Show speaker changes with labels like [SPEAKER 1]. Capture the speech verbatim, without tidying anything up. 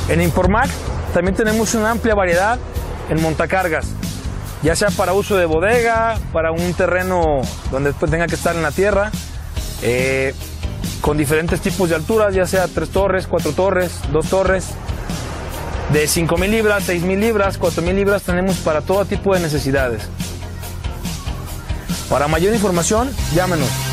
[SPEAKER 1] En Informac también tenemos una amplia variedad en montacargas, ya sea para uso de bodega, para un terreno donde después tenga que estar en la tierra, eh, con diferentes tipos de alturas, ya sea tres torres, cuatro torres, dos torres, de cinco mil libras, seis mil libras, cuatro mil libras, tenemos para todo tipo de necesidades. Para mayor información, llámenos